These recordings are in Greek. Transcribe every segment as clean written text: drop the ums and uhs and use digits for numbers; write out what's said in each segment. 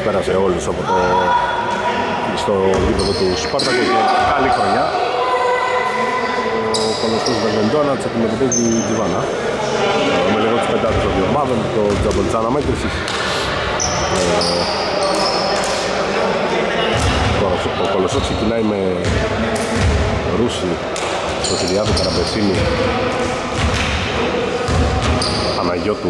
καλησπέρα σε όλους από το στο γήπεδο του Σπάρτακου και καλή χρονιά. Ο Κολοσσός Βερβεντώνας αντιμετωπίζει η Τζιβάνα με λίγο τις πεντάδες των δύο ομάδων, το τζάμπολ της αναμέτρησης. Ο Κολοσσός ξεκινάει με Ρούση, Σωτηριάδη, Καραμπεσίνη, Παναγιώτου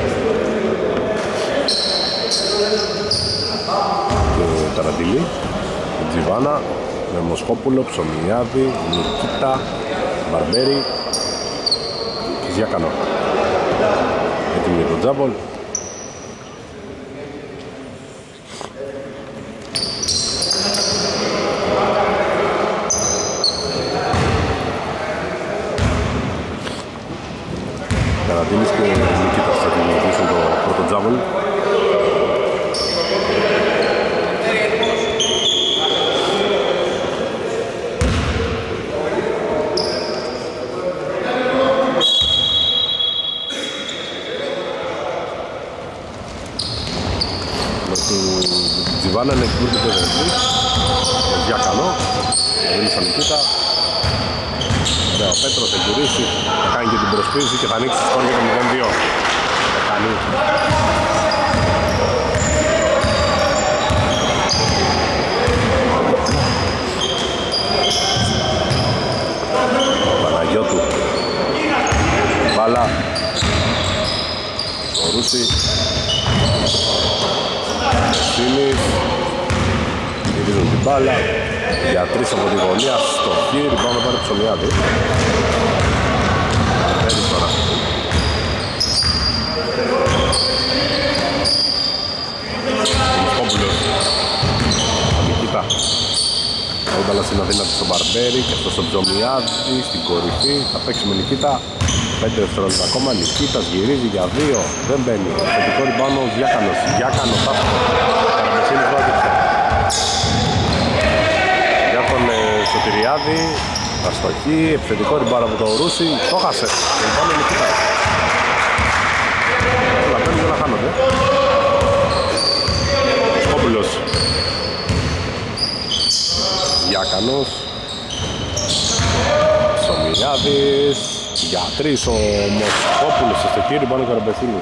και Ταραντήλη. Τζιβάνα με Μοσχόπουλο, Ψωμιάδη, Νικίτα, Μπαρμπέρι και Ζιακανό. Έτοιμοι για τον τζάμπολ. Ταραντήλης και Νικίτας θα δημιουργήσουν το πρώτο τζάμπολ. Τζιβάνα είναι εκπλήρτη παιδευτή. Διακανό. Θα δίνει στον Νικίτα. Ωραία, ο Πέτρος θα γυρίσει. Θα κάνει και την προσποίηση και θα ανοίξει σκορ για το 0-2. Θα κάνει. Παναγιώτου. Μπάλα. Ο Ρούση. Σύνης. Γυρίζουν την μπάλα. Για τρεις από τη γωνία. Στο χείρι. Πάμε πάρει Ψωμιάδη. Παίρνει τώρα. Μοσχόπουλος. Ο Νικίτα. Η μπάλα στην αδύνατη στον Μπαρμπέρι και αυτό στον Ψωμιάδη. Στην κορυφή. Θα παίξει με Νικίτα. 5 δευτερόλεπτα ακόμα. Νικίτας γυρίζει για 2. Δεν μπαίνει. Θετικό ριμπάνω ο Διάκανος. Διάκανος άστοχο. Καραμπεσίνης βάζεται. Για τον Σωτηριάδη. Αστοχή. Επιθετικό ριμπάνω από τον Ρούση. Το χάσε. Ριμπάνω Νικίτα. Όλα παίρνουν και να χάνονται. Σκόπουλος. Διάκανος. Ψωμιάδης. Για τρεις ο Μοσχόπουλος στο χείρι, πάνω ο Καραμπεσίνης.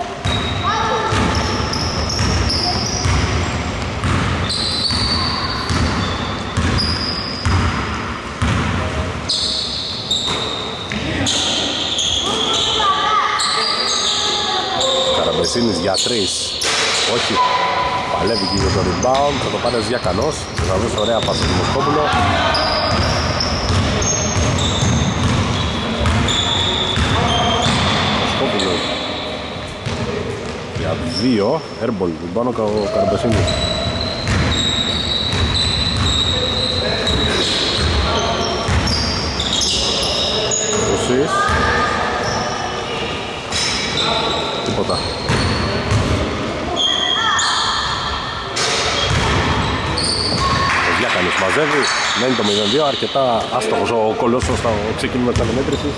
Καραμπεσίνης για τρεις. Όχι. Παλεύει και για το rebound. Θα το πάρει Διακανός. Θα δώσει ωραία πάσα του Μοσχόπουλο. Για 2, airball, πάνω ο Καραμπεσίνης. Ρωσής. Τίποτα. Ο Διάκανος μαζεύει, μένει το 0-2, αρκετά άστοχος ο Κολόσσος στο ξεκίνημα της αναμέτρησης.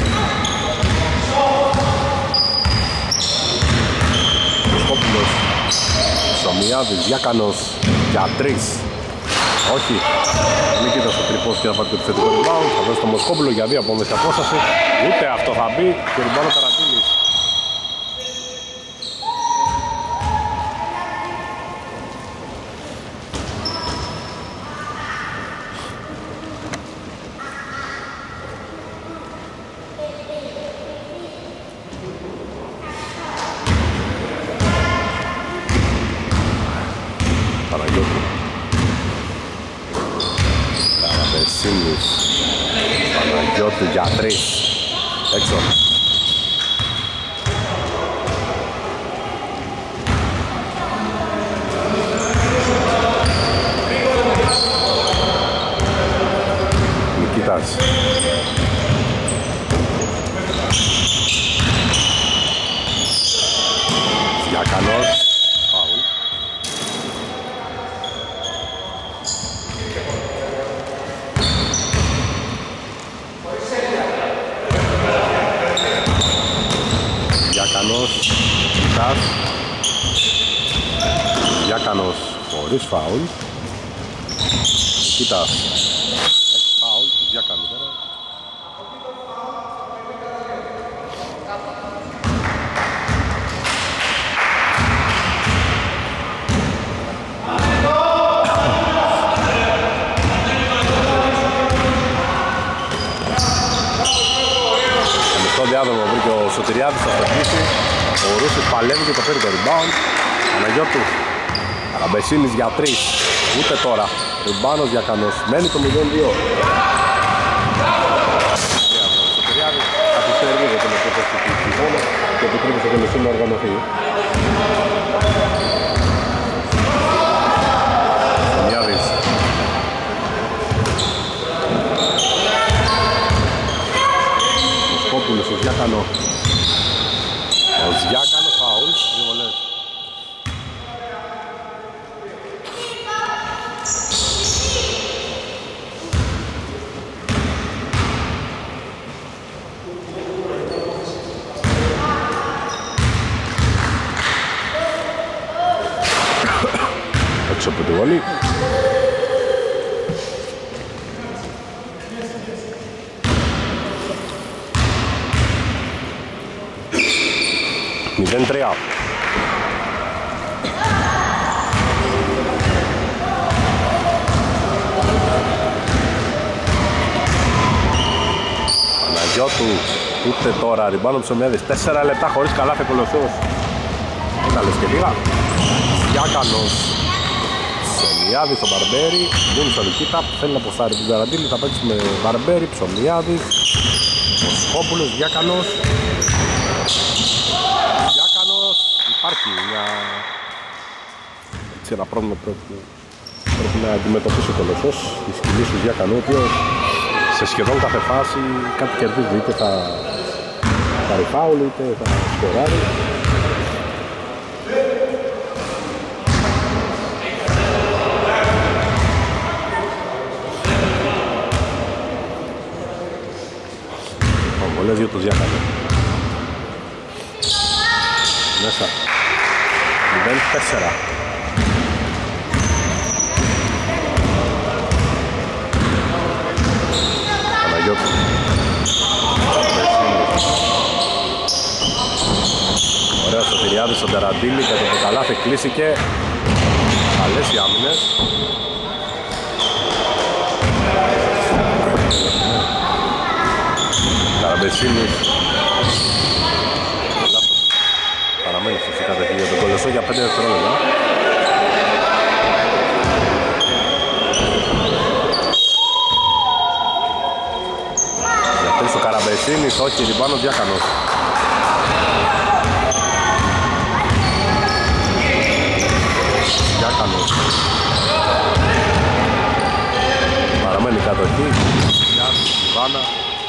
Ψωμιάδης, Διάκανος για 3. Όχι. Νικήτας στο τρυπός και θα πάρει το επιθετικό rebound. Θα δώσει το Μοσχόπουλο για 2 από μέσα απόσταση. Ούτε αυτό θα μπει και rebound Ταραντήλης. Παναγιώτου για 3. Έξω. Νικήτας. Διακανός. Φάουλ. Διακανός. Διάκανος χωρίς φάουλ. Κοίτας, φάουλ του Διάκανου τώρα. Στο διάδρομο βρήκε ο Σωτηριάδης, θα στοχίσει. Ο Ρούσης παλεύει και το παίρνει το rebound. Παναγιώτου, Καραμπεσίνης για 3. Ούτε τώρα. Ριμπάνος για Κανός. Μένει το 0-2. Ο Σωτηριάδης καθυστέρει λίγο την επίθεση του Κιβόλου και επιτρέπει στο Κολοσσό να οργανωθεί. Σωτηριάδης. Μοσκόπουλος, ο Διάκανο. Ο Διάκανο φάουλ, 2 βολές. Έξω από τη βολή. Μηδέν 3. Παναγιώτου, ούτε τώρα, ριμπάνο Ψωμιάδης, 4 λεπτά χωρίς καλάθι Κολοσσός. Ένα λες και λίγα. Διάκανος, Ψωμιάδης, ο Μπαρμπέρι, δίνει στον Νικήτα, θέλει να αποστάρει την Καραντήλη, θα παίξει με Μπαρμπέρι, Ψωμιάδης, Μοσχόπουλος, Διάκανος. Υπάρχει ένα πρόβλημα που πρέπει να αντιμετωπίσει ο Κολοσσός η σκηνή του Διάκανου, ο οποίος σε σχεδόν κάθε φάση κάτι κερδίζει, είτε θα πάρει φάουλ είτε θα σκοράρει. Ο βολές για το Διάκανο μέσα 0-4. Παναγιώτου. Ωραίο Σωτηριάδης στον Τεραντήλη και το καλάθι κλείσηκε. Καλές οι άμυνες. Καραμπεσίνης. Παραμένει στη κατοχή για τον Κολοσσό για 5 δευτερόλεπτα. Για 3 ο Καραμπεσίνης, όχι, ριμπάνος Διάκανος. Διάκανος. Παραμένει η κατοχή για την Ιβάνα.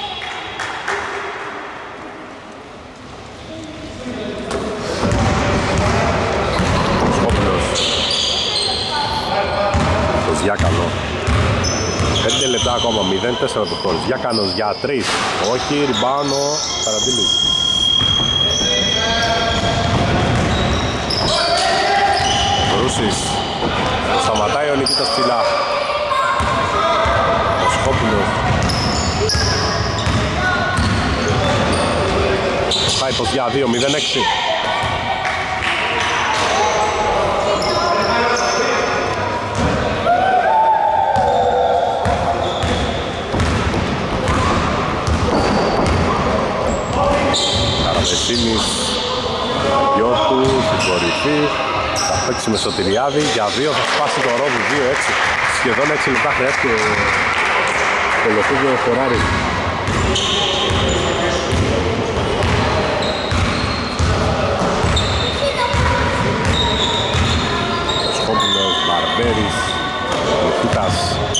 Διάκανο 5 λεπτά ακόμα, 0-4 το σκορ. Διάκανος για 3, όχι, ριμπάνο Καραντήλης. Ρούσης, σταματάει ο Νικήτας ψηλά. Ο Σκόπουλος Χάιπος για 2, 0-6. Καραμπεσίνης, γιο του, στην κορυφή, θα παίξει με Σωτηριάδη, για 2 θα σπάσει το ρόδι, 2-6, σχεδόν 6 λεπτά χρειάζεται ο Κολοσσός για να σκοράρει. Ο Σκόπουλος, Μπαρμπέρης, Νικήτας,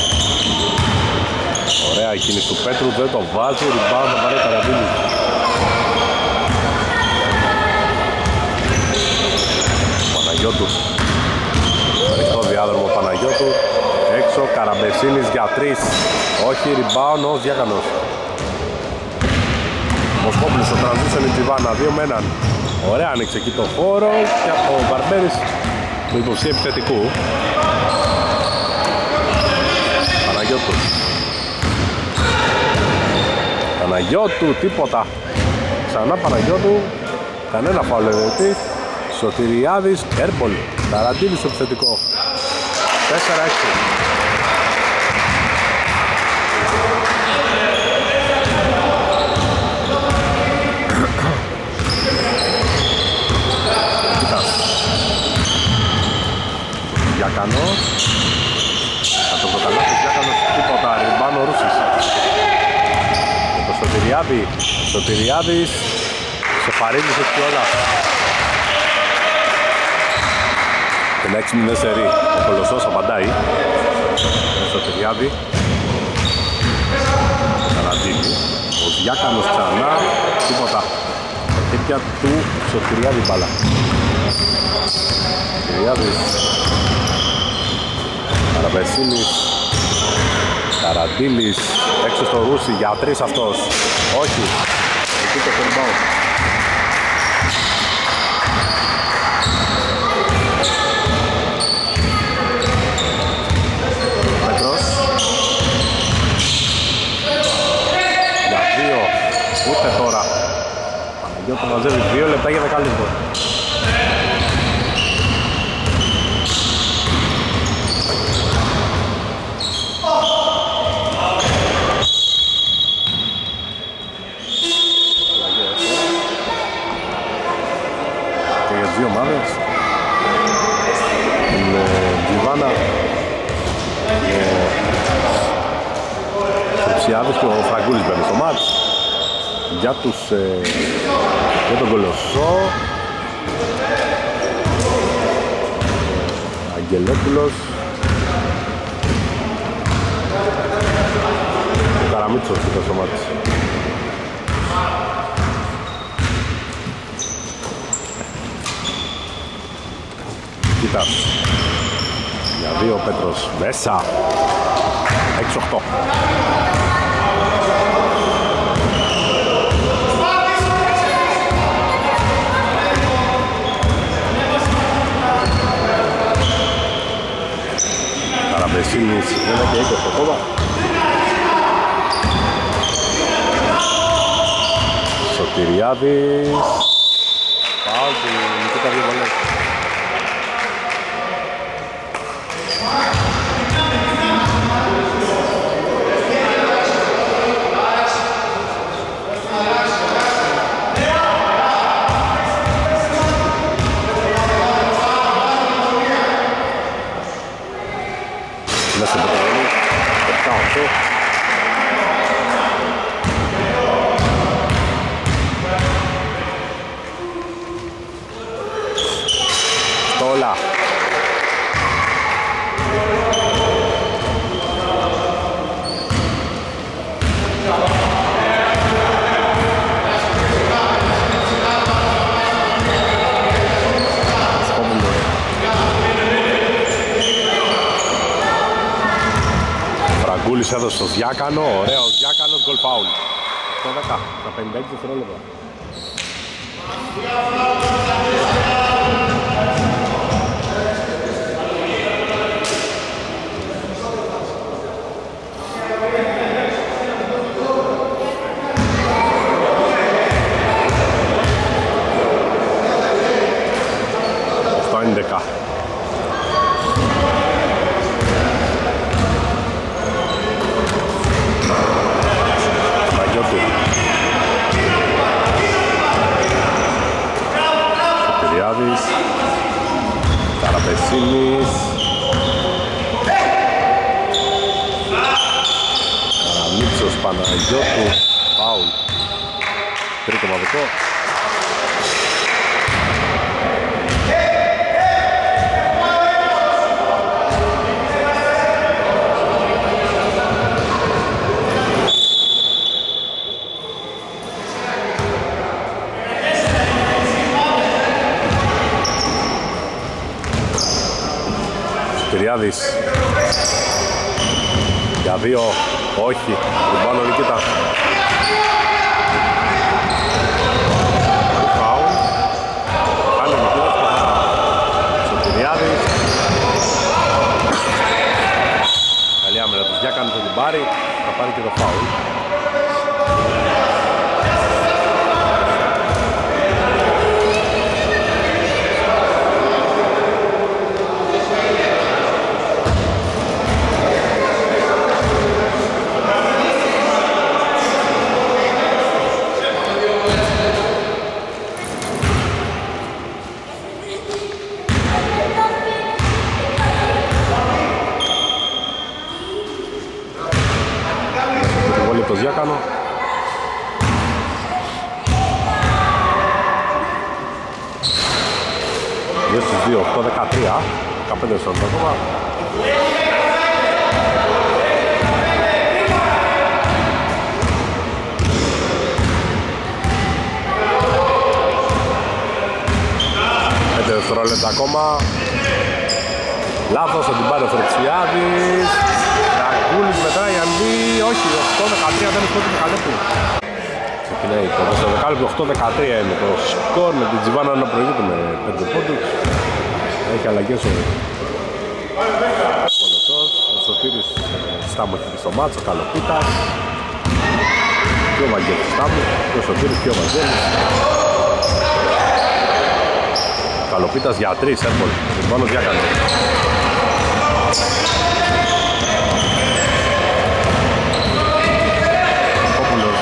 ωραία η κίνηση του Πέτρου, δεν το βάζει, rebound θα πάρει ο Καραντήλης. Παναγιώτου, ανοιχτό διάδρομο Παναγιώτου, έξω Καραμπεσίνης για 3, όχι, rebound ο Διάκανος. Μοσκόπουλος στο transition η Τζιβάνα, 2 με 1. Ωραία, άνοιξε εκεί το χώρο και από ο Μπαρμπέρης του υποψή επιθετικού. Παναγιώτου, τίποτα. Ξανά Παναγιώτου, κανένα φάουλ ερετή. Σωτηριάδης, Έρμπολ, Ταραντήλης στο επιθετικό. 4-6. Γιάκανος. Θα το προκαλάσει ο Γιάκανος, τίποτα. Ριμπάνο Ρούσης. Με το Σωτηριάδη. Σωτηριάδης. Σεφαρίδης έχει όλα. Την 6-0 σερί. Ο Κολοσσός απαντάει. Με Σωτηριάδη. Ο Καραντίνη. Ο Διάκανος ξανά. Τίποτα. Τα χέρια του Σωτηριάδη μπάλα. Σωτηριάδης. Καραβεσίλης. Καραντήλης. Έξω στο Ρούσι για 3 αυτός. Όχι. Εκεί το rebound. Πέτρος. Για 2. Ούτε τώρα. Παναγιώτου μαζεύει 2 λεπτά για δεκάλεπτο. Και ο Φραγκούλης μπαίνει στο μάτς για τον Κολοσσό. Αγγελόπουλος, ο Καραμίτσος ήταν στο μάτς. Κοίτα για 2 ο Πέτρος μέσα. 6-8. Καραμπεσίνης, 1 και 20 ακόμα. Σωτηριάδης. Πάω και Νικήτα 2 βολές. Στόλα. Φραγκούλης έδωσε στο Διάκανο, ωραίος Διάκανος, γκολ φάουλ. 8-10, τα 56 δευτερόλεπτα. Αυτό είναι 10. Σωτηριάδης, Καραπεσίνης, Καραμίτσος, Παναγιώτου, φάουλ, τρίτο μαδικό. Σωτηριάδης για 2, όχι, ριμπάνω Νικήτα. Φάουλ, κάνει ο Νικήτας. Σωτηριάδης. Καλή άμυνα τους Γιάκανος, 2 στις 2, 8-13, 15 δευτερόλεπτα ακόμα. Δευτερόλεπτα ακόμα. Λάθος, θα την πάρει ο Φρετσιάδης. Ραγκούλης μετράει αν δει. Όχι, 8-13 δεν είναι το δεκαλέπτου. Ξεκινάει το δεκαλέπτου, 8-13 είναι το σκορ με την Τζιβάνα να προηγείται με 5 πόντους. Έχει αλλαγές ο Κολοσσός, ο Σωτήρης Στάμου στο μάτσο, ο Καλοπίτας και ο Βαγγέλης Στάμου και ο Σωτήρης και ο Βαγγέλης. Καλοπίτας για 3, εύκολο. Ουρμπάνος Διάκανος. Κόπουλος.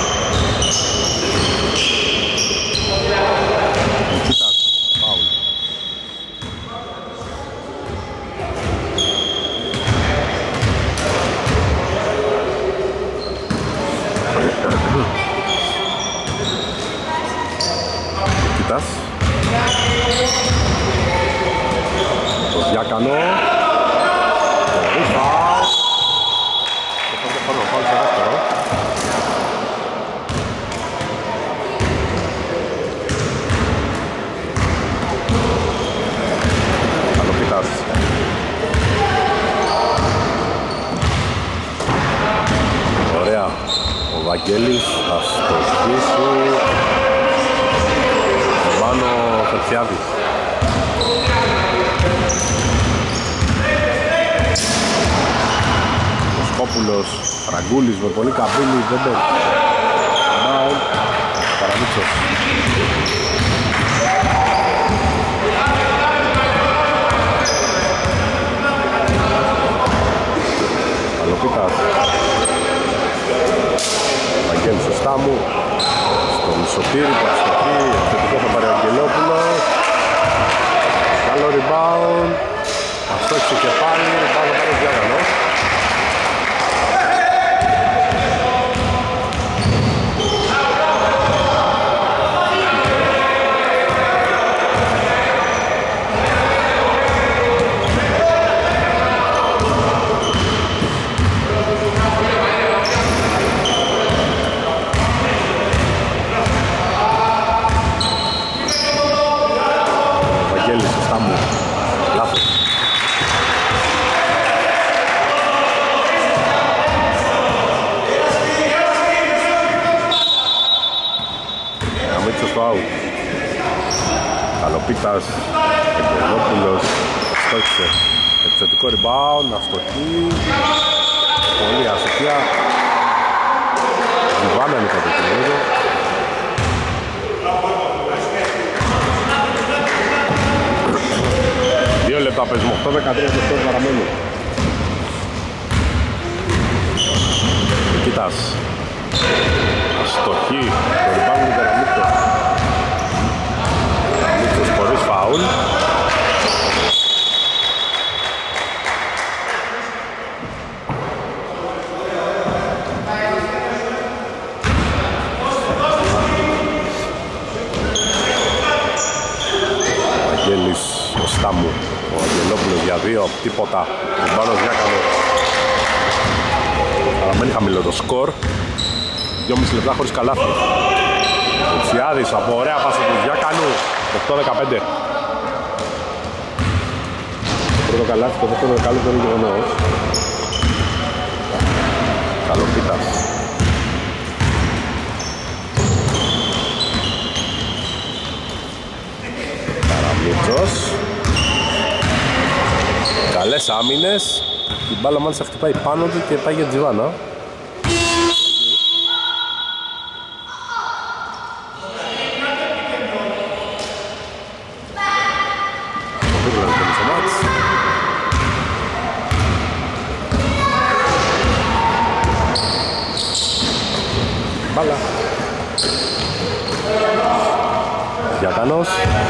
Νικήτας. Φάουλ. Νικήτας. Το Διάκανο. Ρίφα. Και πότε πάνω πάλι στο δεύτερο. Καλοπίτας. Ωραία. Ο Βαγγέλης θα στο σκίσει. Πάνω ο Φερτσιάδης. Κόπουλος, Φραγκούλης με πολύ καμπύλη, δεν παίρνει. Μπάουν, Καραμίτσος. Καλοπίτας. Βαγγέλης ο Στάμου. Στον Σωτήρη που αστοχεί, θετικό θα πάρει ο Αγγελόπουλος. Καλό rebound. Αστόχησε και πάλι, rebound θα πάρει ο Διάκανος. Καλοπίτας, Εκπαιδόπουλος, στόχισε επιθετικό rebound, αστοχή, πολύ αστοχία. Ζιβάνα είναι το κοινό. Δύο λεπτά παίζουμε, 8-13 το σκορ παραμένει. Κοίτας, αστοχή, το rebound του Καραμίτσο. Χωρίς φάουλ. Αγγέλης, ο Στάμου, ο Αγγελόπουλος για 2, τίποτα. Ουρμπάνος Διάκανο. Παραμένει χαμηλό το σκορ. 2,5 λεπτά χωρίς καλάθι. Ο Τσιάδης από ωραία πάσα του Διάκανου. 8-15. Το πρώτο καλάθι, το δεύτερο καλύτερο γεγονός. Καλοπίτας. Καραμίτσος. Καλές άμυνες. Η μπάλα μάλιστα χτυπάει πάνω του και πάει για Τζιβάνα. Μπάλα. Διάκανος.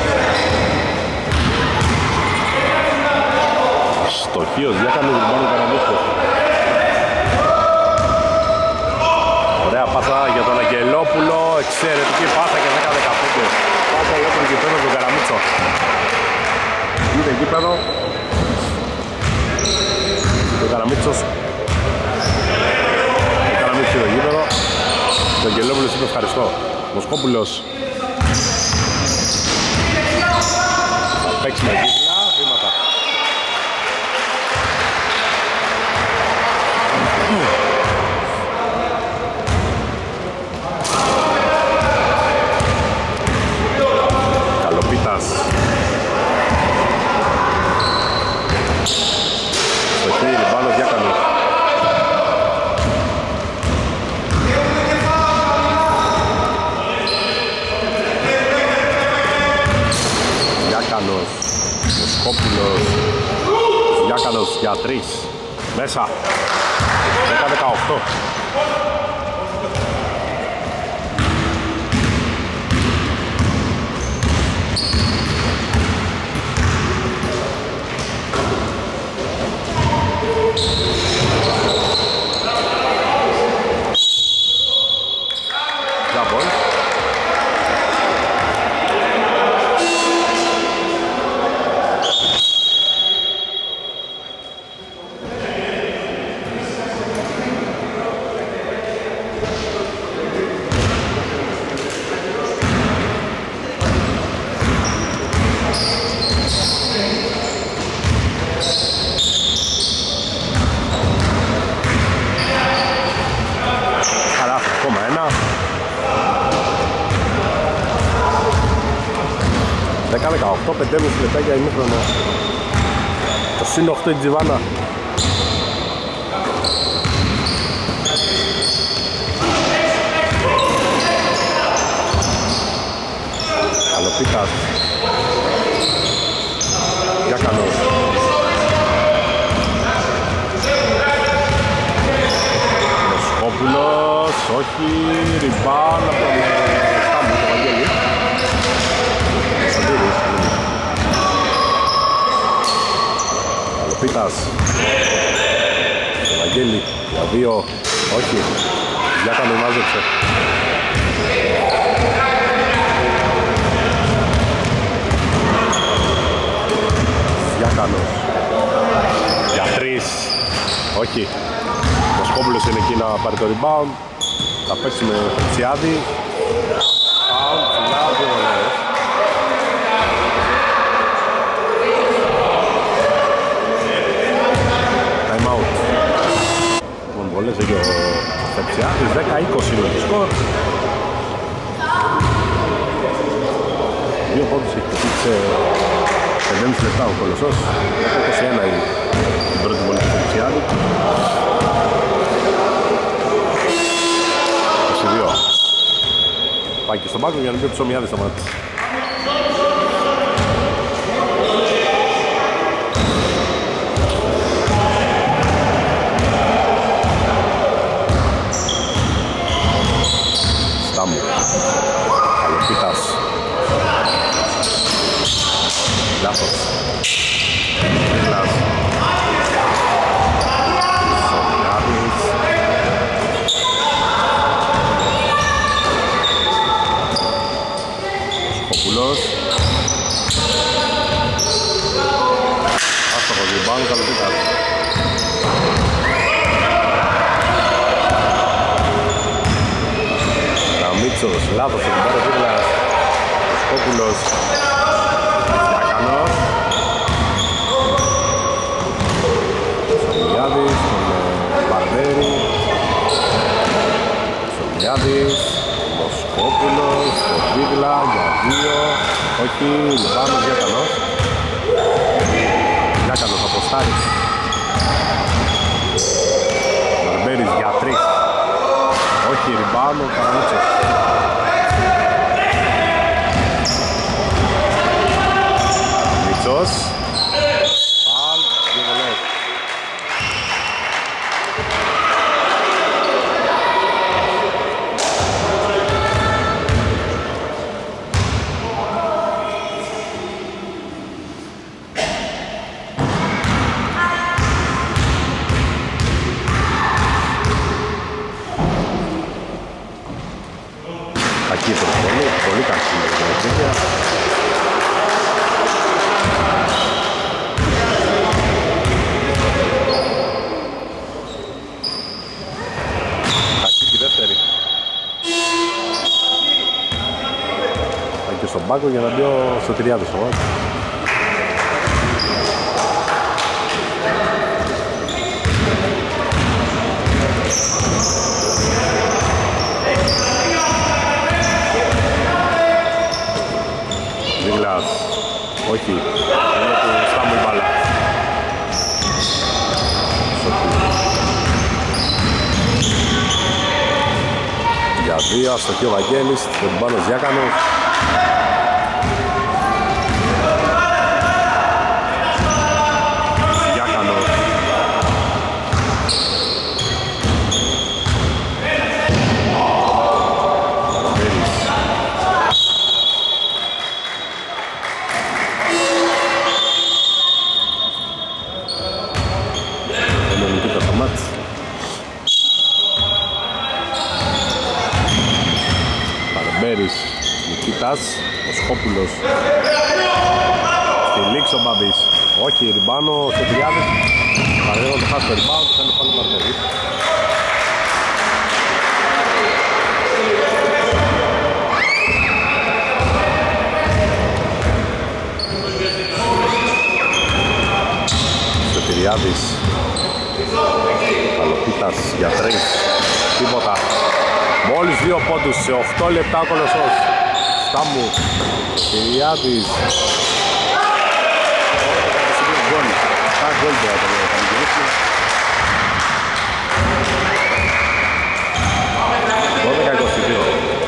Στοχείο Διάκανος, Ουρμπάνο Καραμίτσο. Ωραία πάσα για τον Αγγελόπουλο. Εξαιρετική πάσα και 10-15. Πάσα για τον γηπέδο του Καραμίτσο. γήπεδο. Ο Καραμίτσος. Ο Καραμίτσος στο γήπεδο. Ο Αγγελόπουλος είπε ευχαριστώ. Μοσκόπουλος. Θα παίξει με γύκλα, βήματα. Καλοπίτας. Στο χέρι, Μπάλος Διάκανος. Διάκανος. Μοσκόπουλος. Διάκανος για 3. Μέσα. 10-18. Το 5,5 λεπτά για ημίχρονο. Το συν 8 η Τζιβάνα. Καλοπίτας. Γιάκανος. Μοσκόπουλος. Όχι. Ριμπάν από τον Στάμπου, το Βαγγέλη. Καλοπίτας. Το Βαγγέλη για 2. Όχι. Γιάκανος μάζεψε. Γιάκανος για 3. Όχι. Ο Σκόπουλος είναι εκεί να πάρει το rebound. Θα παίξει με Φρετσιάδη. Φάουλ, ψηλά, 2 βολές. Time out. Λοιπόν, βολές έχει ο Φρετσιάδης. 10-20 είναι το σκορ. 2 πόντους έχει πετύχει 5,5 λεπτά ο Κολοσσός. 21 είναι την πρώτη βολή του Φρετσιάδη. 22. Πάει και στον πάγκο για να μπει ο Ψωμιάδης στο μάτι. Στάμου. Καλοπίτας. Λάθος. Λάθος. Ψωμιάδης. Σκοπούλος. Άστοχος rebound, Καλοπίτας. Ραμίτσος, λάθος, ο Κουμπάρος Βίγλας. Σκοπούλος. Διάκανος. Ψωμιάδης, τον Μπαρδέρη. Ψωμιάδης. Μοσκόπουλος, το Βίγλα για 2. Όχι, Λιβάνος, Διάκανος. Διάκανος αποστάρει. Μπαρμπέρης για 3. Όχι, ριμπάνο, Καραμίτσος. Μίτσος. Παλ, 2 βολές. Κακή προσβολή. πάγκο για να μπει ο Σωτηριάδης. Δίγλας, όχι, είναι του Στάμου η μπάλα. Για δύο, αστοχή ο Βαγγέλης, τον πάνω Ζιάκανος. Ζιάκανος. Βέρης. Ενωνική το μάτς. Μπέρις, Νικήτας, ο Σχόπουλος. Στη λήξη ο Μπαμπής. Όχι, ριμπάνο, ο Σωτηριάδης. Παραδείγμα το χάσει το ριμπάνο, το κάνει πάλι ο Μαρτέρης. Σωτηριάδης. Καλοπίτας για 3. Τίποτα. Μόλις 2 πόντους σε 8 λεπτά ο Κολοσσός. Στάμου, Κυριάδης. Γκολ. Τα γκολ τώρα θα πανηγυρίσει. 12-22.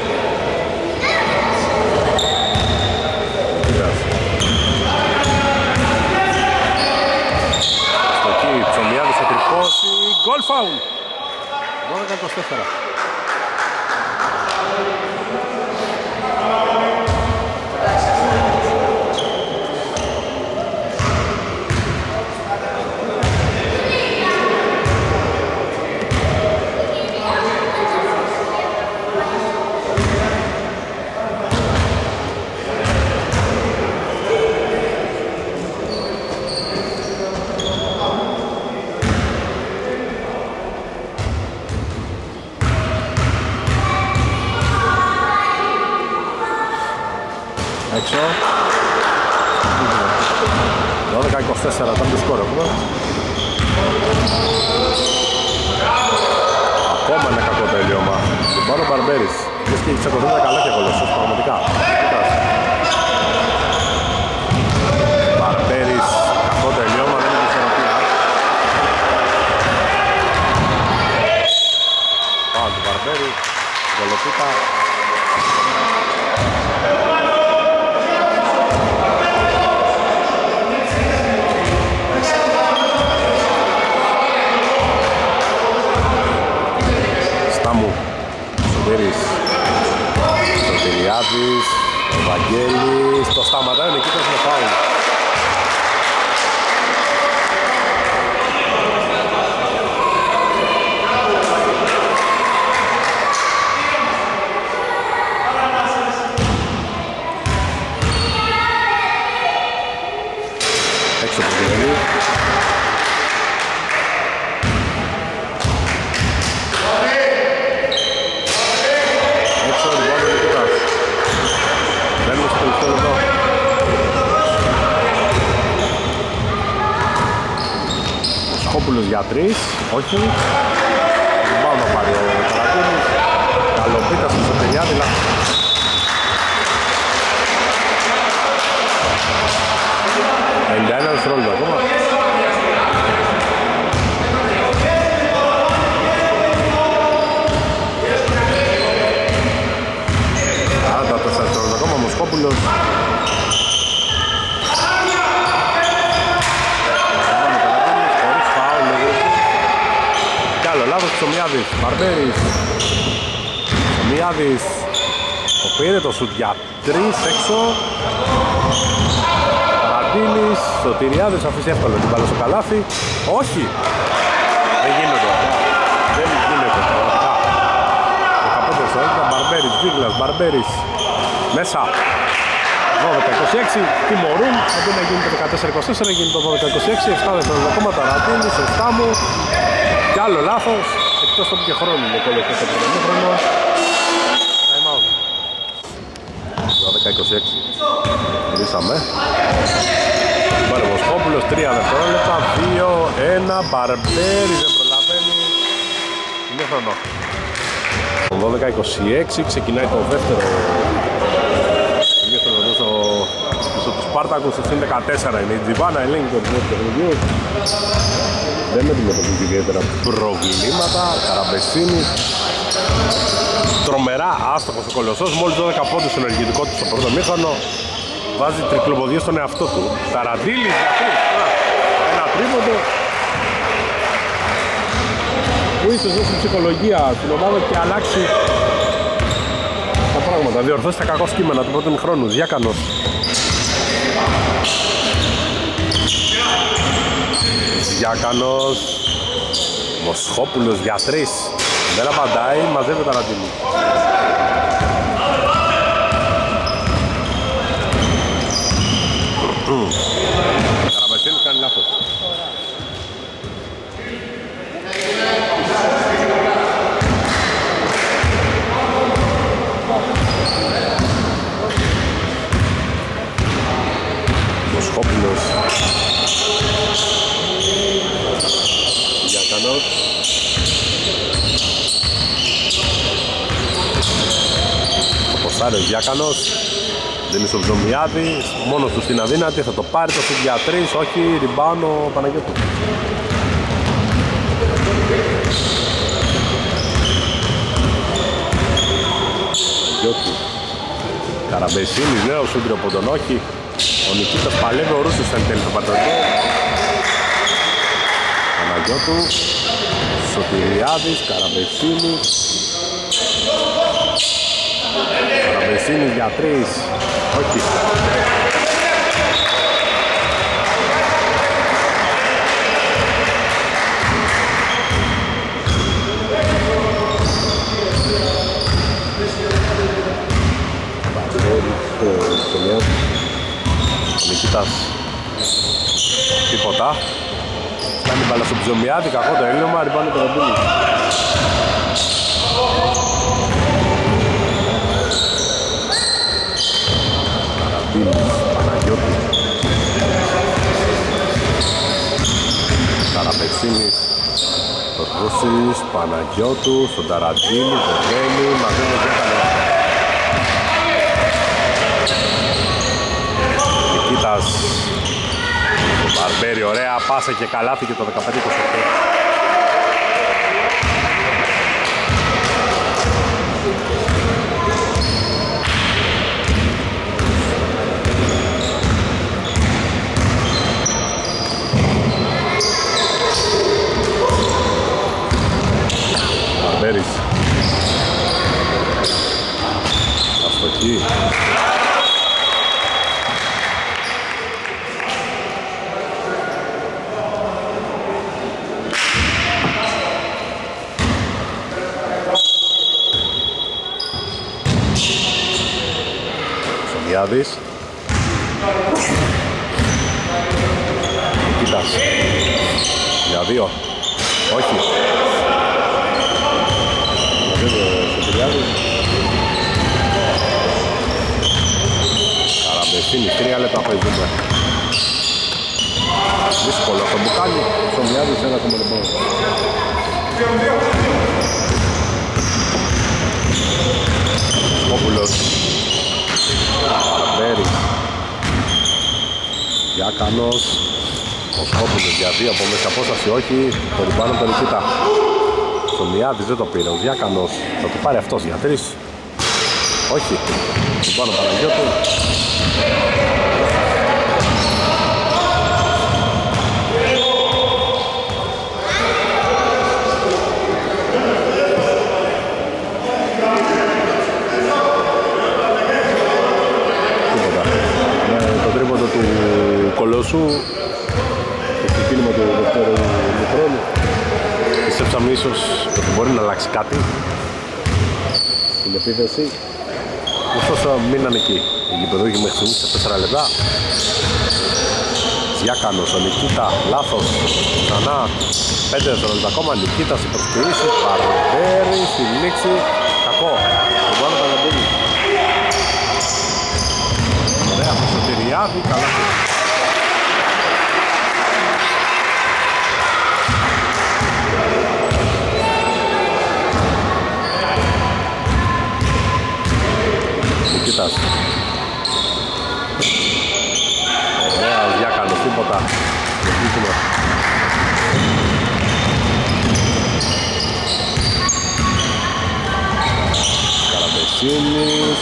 Στο εκεί, Ψωμιάδης θα τρυπώσει. Γκολ φάουλ. 12-24. Έξω 12-24 ήταν το σκορ έχουμε. Ακόμα ένα κακό τελείωμα. Τον πάρω Μπαρμπέρης. Λες και έχει ξεκοθεί τα καλά και Κολοσσός πραγματικά. Μπαρμπέρης, κακό τελείωμα, δεν είναι ισορροπία. Πάω του Μπαρμπέρη, Κολοσσίτα. Σωτηριάδης, ο Βαγγέλης, το σταματάει ο Νικήτας με φάουλ. Έξω από την γελή. Σχόπουλος για 3, όχι. Δεν πάω να πάρει ο Καρατούνης. Καλοπίτας στο Σωτηριάδη. 51 δευτερόλεπτα ακόμα. Άρα τα 4 δευτερόλεπτα ακόμα, ο Σχόπουλος. Λάθος Ψωμιάδης, Μπαρμπέρης. Ψωμιάδης, το πήρε το σουτ για 3 έξω. Ραντίνης, Σωτηριάδης αφήσει εύκολο την μπάλα στο καλάθι. Όχι! Δεν γίνεται αυτά. Δεν γίνεται πραγματικά. 15 δευτερόλεπτα, Μπαρμπέρης, Βίγλας, Μπαρμπέρης. Μέσα. 12-26, τιμωρούν. Αντί να γίνει το 14-24, γίνει το 12-26. 7 δευτερόλεπτα ακόμα, Ραντίνης, ο Στάμου. Κι άλλο λάθος, εκτός το πήγε χρόνο με κόλλο στο πρώτο χρόνο. Time out. 12-26. Ρίσαμε. Μπαρεμοσχόπουλος, 3 δευτερόλεπτα, 2-1. Μπαρμπέρι δεν προλαβαίνει. Είναι χρόνο. 12-26 ξεκινάει το δεύτερο. Είναι χρόνο στο του Σπάρτακου, στο 14 είναι η Τζιβάνα, ελέγχει το ρυθμό του παιχνιδιού. Δεν αντιμετωπίζει ιδιαίτερα προβλήματα. Καραμπεσίνης, τρομερά άστοχος ο Κολοσσός, μόλις 12 πόντους στο ενεργητικό του στο πρώτο μήχρονο. Βάζει τρικλοποδίες στον εαυτό του. Ταραντήλης για 3. Ένα τρίποντο που ίσως δώσει ψυχολογία στην ομάδα και αλλάξει τα πράγματα. Διορθώσει τα κακό κείμενα του πρώτου μηχρόνου. Διάκανος. Διάκανος. Μοσχόπουλος για 3. Δεν απαντάει, μαζεύει τα Ταραντήλη. Καραμπεσίνης κάνει λάθος. Μοσχόπουλος. Διάκανος. Ο Ποστάριος Διάκανος. Δίνει στον Ψωμιάδη, μόνος του στην αδύνατη, θα το πάρει το σουτ για 3, όχι, rebound ο Παναγιώτου. Παναγιώτου. Καραμπεσίνης, νέο σουτ από τον όχι. Ο Νικήτας παλεύει, ο Ρούσος θα τέλει το πατροτό. Παναγιώτου, Σωτηριάδης, Καραμπεσίνης. Καραμπεσίνης για 3, όχι. Ο Νικήτας τίποτα. Κάνει μπάλα στο Ψωμιάδη, κακό το έλειωμα, ριμπάνε το Ραντούλη. Παναγιώτη. Καραπεσίνης. Το Ρούσης, Παναγιώτου, στον Ταραντίνη, Βερδέλη, μαζεύει και έκανε. Νικήτας. Το Μπαρμπέρι, ωραία πάσα και καλάθι και το 15-28. Μπαρμπέρις. Αστοχή. Σομιάδης. Κοίτας. Για 2. Όχι. Καραμπεσίνης, 3 λεπτά παίζουμε. Δύσκολο αυτό που κάνει. Ο Σομιάδης ένα ακόμα τον πόνο. Σκόπουλος. Καραμπέρι. Διάκανος. Ο Σκόπουλος για 2 από μέσα απόσταση, όχι. Το ριμπάνω τον Νικήτα. Ο Σομιάδης δεν το πήρε. Ο Διάκανος θα το πάρει αυτός για 3. Όχι. Ριμπάνω Παναγιώτου. Κολόσου στο ξεκίνημα του δεύτερου χρόνου πιστέψαμε ίσως ότι μπορεί να αλλάξει κάτι στην επίθεση, ωστόσο μείναν εκεί οι γηπεδούχοι μέχρι στιγμής σε 4 λεπτά. Διάκανος, ο Νικήτα, λάθος, ξανά 5 δευτερόλεπτα ακόμα, Νικήτας η προσποιήση, Παρβέρη στη λήξη, κακό, τον πάνω Παναγιώτη. Ψωμιάδη, καλά. Νικήτας. Ωραία, Διάκανος, τίποτα. Καραπεσίνης.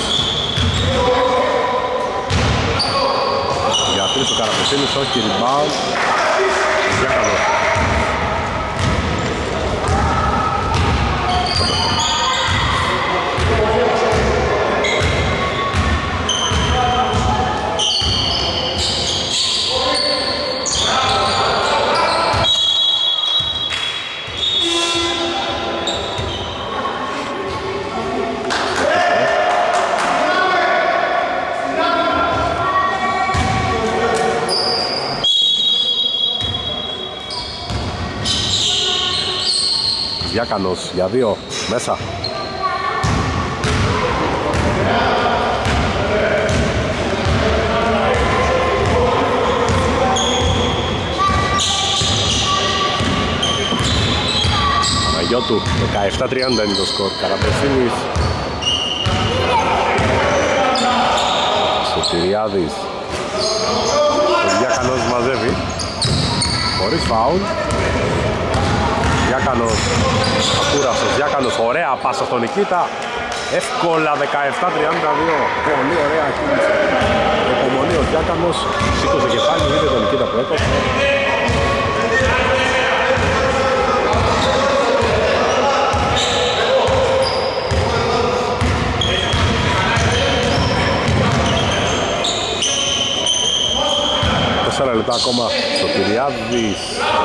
Για τρεις ο Καραπεσίνης, όχι rebound. Διάκανος. Διάκανος για 2 μέσα. Παναγιώτου 17-30 είναι το σκορ. Καραπεσίνης. Σωτηριάδης. Ο Διάκανος μαζεύει χωρίς φάουλ. Διάκανος, ακούραστος Διάκανος, ωραία πάσα στον Νικήτα. Εύκολα 17-32. Πολύ ωραία κίνηση. Υπομονή ο Διάκανος, σήκωσε κεφάλι, είδε τον Νικήτα που έκοψε. Τέσσερα λεπτά ακόμα στο Κυριάδης.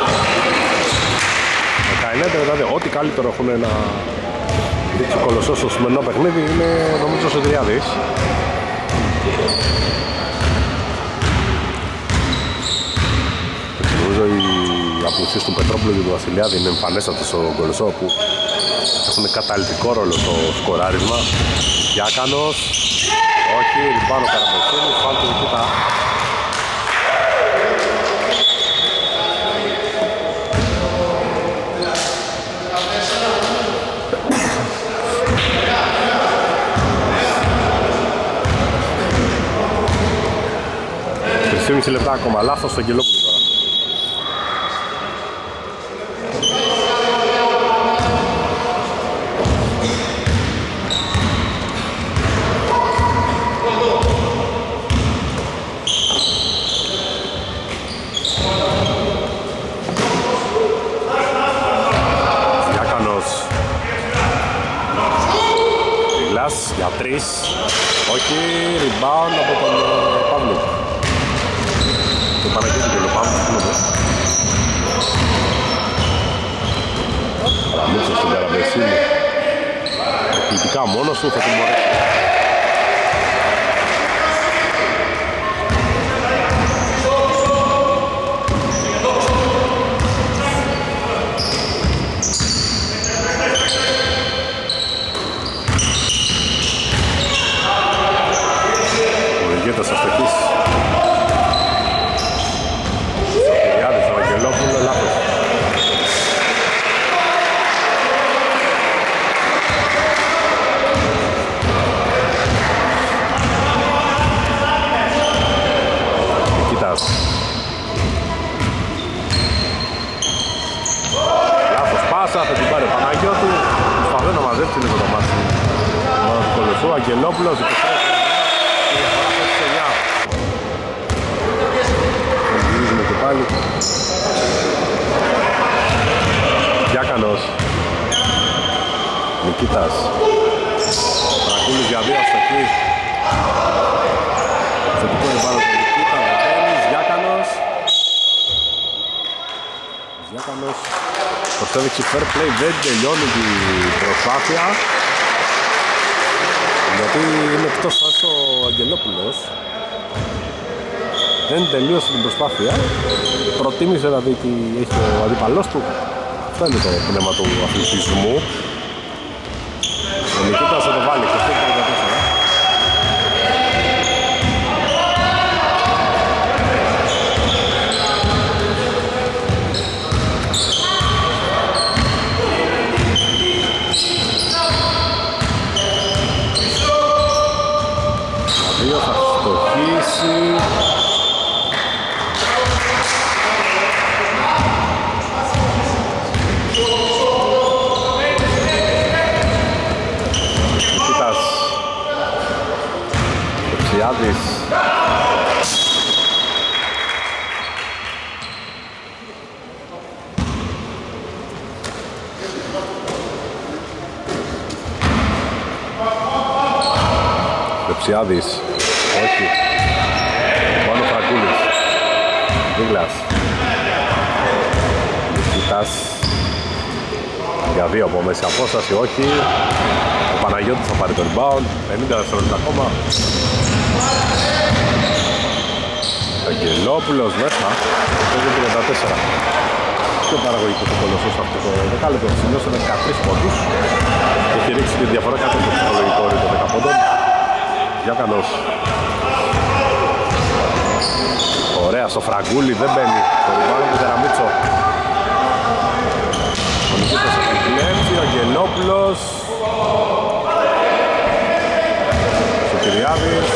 19, δηλαδή ό,τι καλύτερο έχουν να δείξει ο Κολοσσός στο σημερινό παιχνίδι είναι νομίζω ο Σωτηριάδης. Νομίζω οι απουσίες του Πετρόπουλου και του Βασιλιάδη είναι εμφανέστατες στο Κολοσσό που έχουν καταλυτικό ρόλο στο σκοράρισμα. Διάκανος, όχι, ριμπάνω Καραπεσίνης, φάλ του Νικήτα. Μισή λεπτά ακόμα, λάθος στο Αγγελόπουλο τώρα. Διάκανος. Βιλάς για 3. Όχι, rebound από τον Παύλου. Το Παναγιώτη και το Παύλου. Παραμίτσος στην Καραπεσίνη. Εκπληκτικά μόνος του θα τον μπορέσει. Ο ηγέτας αστοχής. Σωτηριάδης, ο Αγγελόπουλο, λάθος. Κοίτας. Λάθος πάσα, θα την πάρει ο Παναγιώτου. Προσπαθώ να μαζέψει λίγο το μάτι. Μόνο του Κολοσσού, Αγγελόπουλος, 23. Γυρίζουμε και πάλι. Διάκανος. Νικήτας. Τρακούλης για 2 αστοχή. Θετικό είναι πάνω στον Νικήτα. Βεβαίνης, Διάκανος. Διάκανος προσέδειξε fair play, δεν τελειώνει την προσπάθεια. Γιατί είναι εκτός φάσης ο Αγγελόπουλος. Δεν τελείωσε την προσπάθεια. Προτίμησε να δει τι έχει ο αντίπαλός του. Αυτό είναι το πνεύμα του αθλητισμού. Ο Νικήτας θα το βάλει και στο 34. επίθεση. Νικήτας. Δεξιάδης. Δεξιάδης. Όχι. Πάνω Φραγκούλης. Δίγλας. Νικήτας. Για 2 από μέση απόσταση. Όχι. Ο Παναγιώτης θα πάρει το rebound. 50 δευτερόλεπτα ακόμα. Αγγελόπουλος μέσα. 34. Πιο παραγωγικός ο Κολοσσός αυτό το δεκάλεπτο. Σημειώσε 13 πόντους. Και έχει ρίξει τη διαφορά κάτω από το ψυχολογικό όριο των 10 πόντων. Για καλός. Ωραία στο Φραγκούλι, δεν μπαίνει. Το rebound του Καραμίτσο. Ο Νικήτας επικλέψει, ο Αγγελόπουλος. Σωτηριάδης.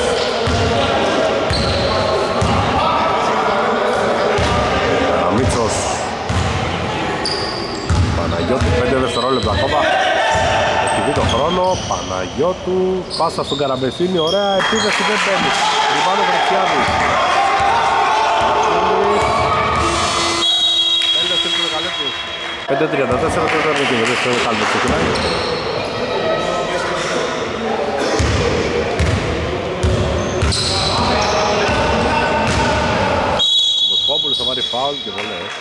Καραμίτσος. Παναγιώτου, 5 δευτερόλεπτα ακόμα. Έχει δει το χρόνο, Παναγιώτου, πάσα στον Καραμπεσίνη, ωραία επίδεση, δεν μπαίνει. Ριβάνο Βρεξιάδης. 5-34, τέταρτο και δεν στο κάλπο ξεκινάει. Ο Μοσχόπουλος θα πάρει φάουλ και βολές.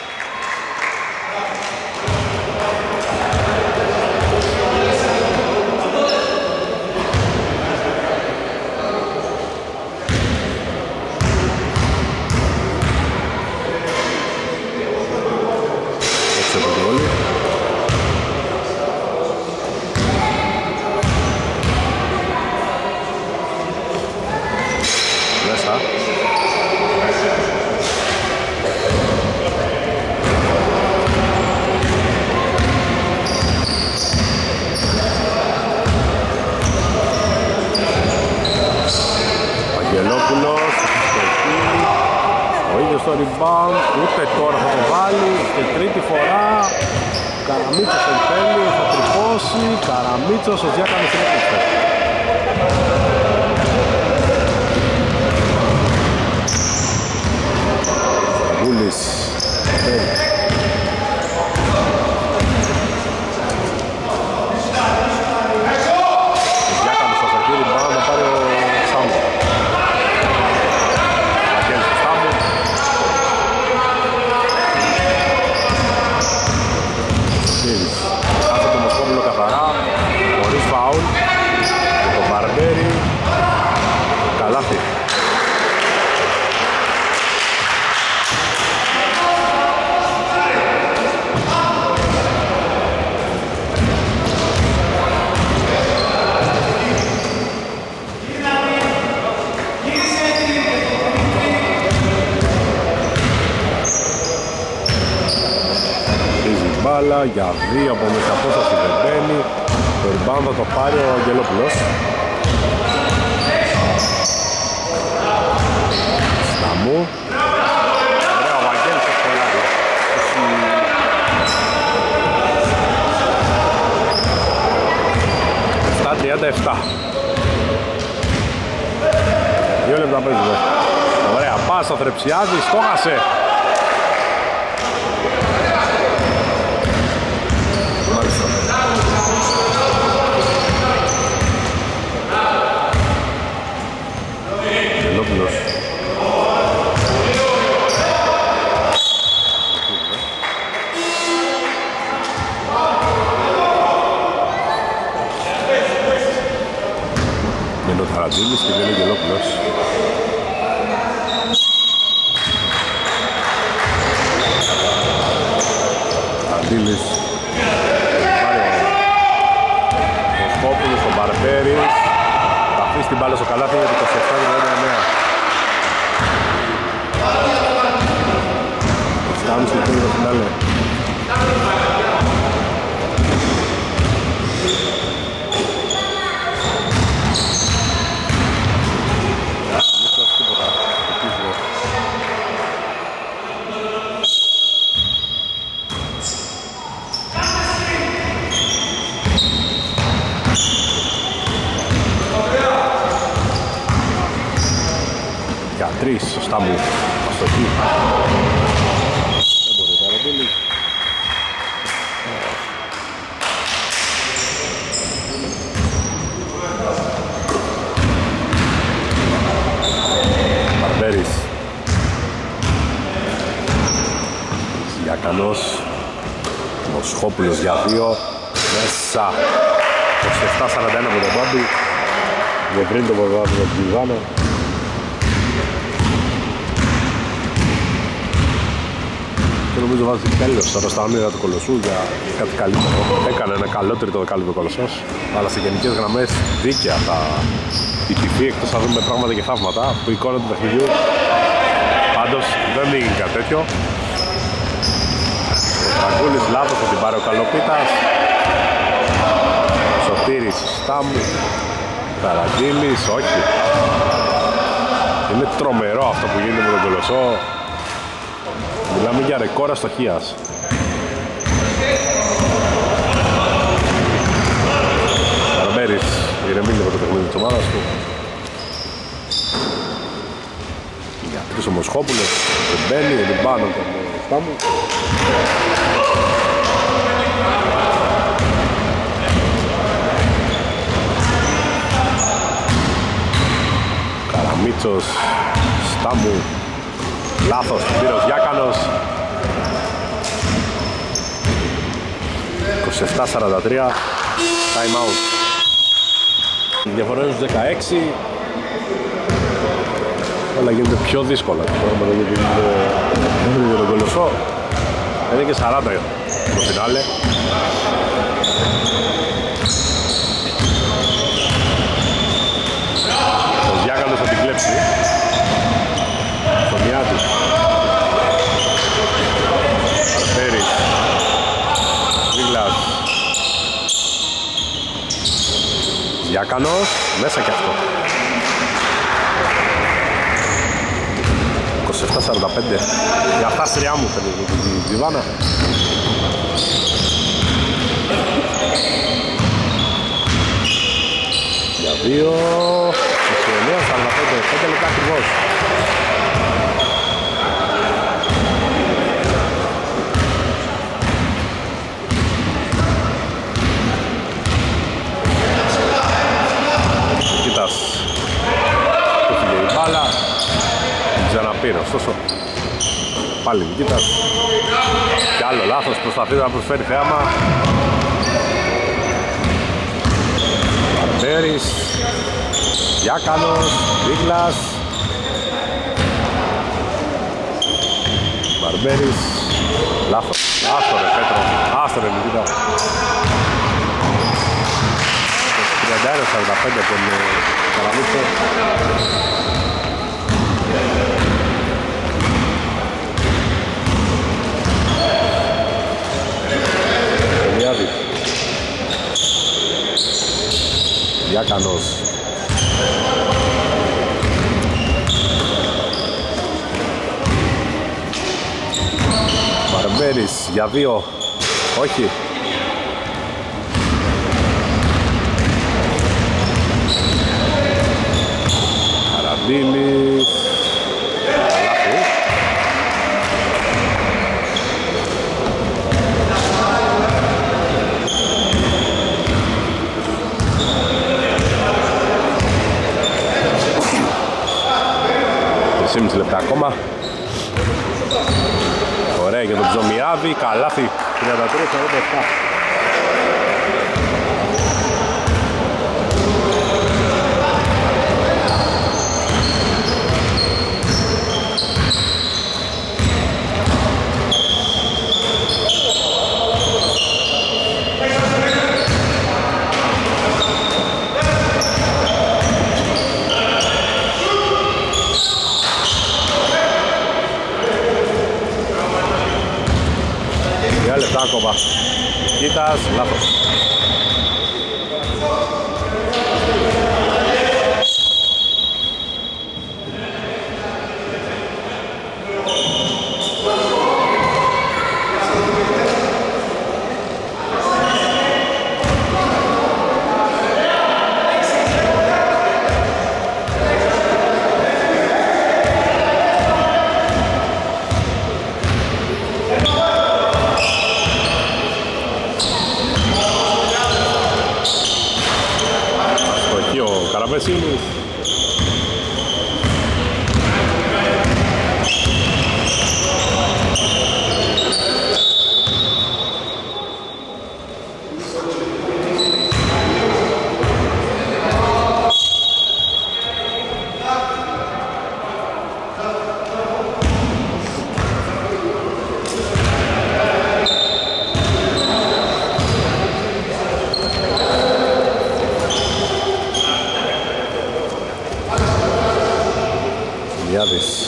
Στο rebound, ούτε τώρα θα το βάλει και τρίτη φορά Καραμίτσος εν τέλει, θα τρυπώσει Καραμίτσος, ο Διάκανος είναι κλειστό. Γούλης ο Διάκανος θα φερθεί rebound να πάρει ο Σάμπο. Κάθε το Μοσχόπουλο καθαρά, χωρίς φάουλ, και το Μπαρμπέρι, καλάθι. Μπάλα για 2 από μέσα απόσταση δεν μπαίνει. Το rebound θα το πάρει ο Αγγελόπουλος. Σταμού. Ωραία, ο Αγγέλης έχει κολλάρει. 7-37. 2 λεπτά παίζουμε. Ωραία, πάσα Θρεψιάδης, το χάσε. Αγγελόπουλος. Είναι ο Θαραντήλης και δεν είναι Αγγελόπουλος. Θαραντήλης. Ο Σκόπουλος, ο Μπαρμπέρης. Θα αφήσει την μπάλα στο καλάθι για το 27-39. Φτάνουν στο τέλος του φινάλε. Μήπως τίποτα. ο Στάμου. Αστοχή. Δεν μπορεί ο Καραμπίλης. Μπαρμπέρης. Γιακανός. Μοσχόπουλος για 2. Μέσα. 27-41 από τον Μπάμπη. Δεν πριν το Παπαδάκη από την Ιβάνα. Και νομίζω βάζει τέλος τώρα στα όνειρα του Κολοσσού για κάτι καλύτερο. Έκανε ένα καλό τρίτο δεκάλεπτο Κολοσσός, αλλά σε γενικές γραμμές δίκαια θα ιτηθεί, εκτός θα δούμε πράγματα και θαύματα που η εικόνα του παιχνιδιού πάντως δεν έγινε κάτι τέτοιο. Ο Τραγκούλης λάθος, θα την πάρει ο Καλοπίτας. Σωτήρης, Στάμου, Καραντήλης, όχι. Είναι τρομερό αυτό που γίνεται με τον Κολοσσό. Μιλάμε για ρεκόρ αστοχίας. Καραμπέρης ηρεμεί λίγο το παιχνίδι της ομάδας του. Για τρεις ο Μοσχόπουλος, δεν μπαίνει, δεν πάνω τον Στάμου. Καραμίτσος, Στάμου, λάθος, πήρος Διάκανος. 27-43, time out. Η διαφορά είναι στους 16. Όλα γίνεται πιο δύσκολα. Γιατί τον Κολοσσό είναι και 40 στο φινάλε. Ο Διάκανος θα την κλέψει. Στο Μιάτη. Αρφέρης. Βίγλας. Διάκανος. Μέσα κι αυτό. 27-45. Για αυτά σειριά μου θέλει τη Διβάνα. Για 2. 29-45. 5 λεπτά ακριβώς. Κοίτας. Το φύγε η μπάλα. Την ξαναπήρε, ωστόσο. Πάλι Νικήτας. Κι άλλο λάθος, προσπαθεί να προσφέρει θέαμα. Μπαρμπέρης. Διάκανος. Βίγλας. Μπαρμπέρης. Λάθος. Άστο ρε Πέτρο. Άστο ρε Νικήτα. 31-45 από τον Καραμίτσο. Ελιάδη. Διάκανος. Μπαρμπέρης για 2. Όχι. Καραντήλης. Λάθη. Τρισήμιση λεπτά ακόμα. Ωραία για τον Ψωμιάδη. Καλάθι. 33-47. Λεπτά ακόμα. Κοίτας, λάθος.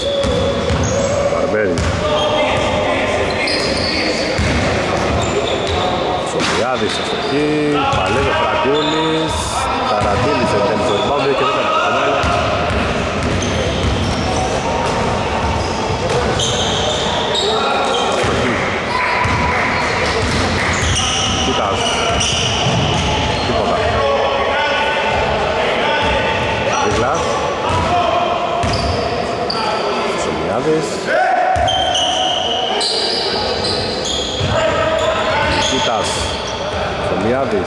Μπαρμπέρι. Σοφιάδης αστοχή, παλεύει ο Φραγκούλης, Ταραντήλης εντέλει το rebound και δεν κάνει κανένα. Αστοχή. Κοίτας. Τίποτα. Δίγλας. Σοφιάδης. Κοίτας. Σομιάδης.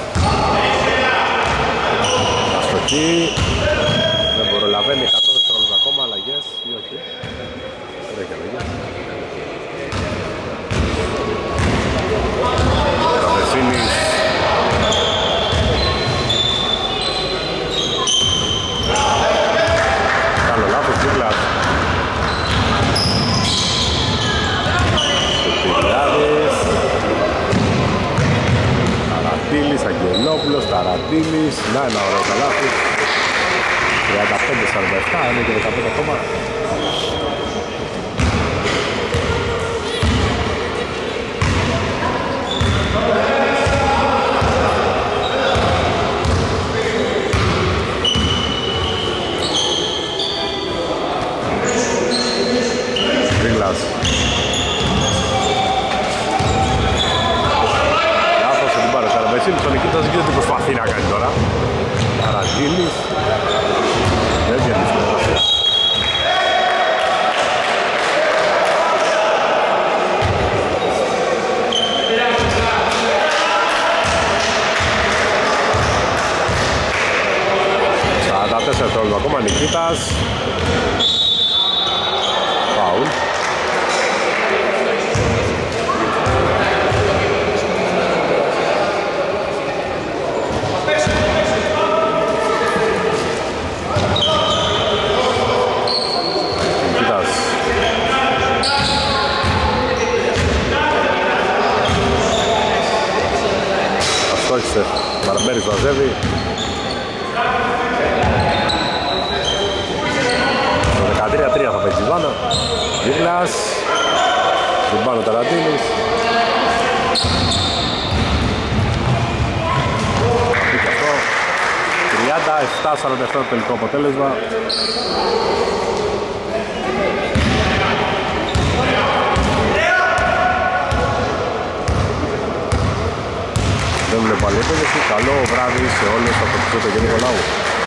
Αστοχή. Δεν προλαβαίνει 100 δευτερόλεπτα ακόμα. Αλλαγές ή όχι. Δεν έχει αλλαγές. Ραβεσίνης. Καλό λάθος. Δίγλας. Στοπιλιάδης. Ταραντήλης, Αγγελόπουλος, Ταραντήλης. Να ένα ωραίο καλάθι. 35-47, είναι και 15 ακόμα. Ρίγλας. Καραβεσίλης, ο Νικήτας δεν τι προσπαθεί να κάνει τώρα. Ταραντήλης. Δεν βγαίνει στην εργασία. Στα 4 τρόλου ακόμα Νικήτας. Φάουλ. Μπαρμπέρις βαζεύει. Στο 13-3 θα παίξει Βάνα. Δίγλας. Ριμπάνο Ταραντήλης. Και αυτό 37-47 το τελικό αποτέλεσμα. Δεν βλέπω άλλη επένδυση. Καλό βράδυ σε όλους από το Νικολάου.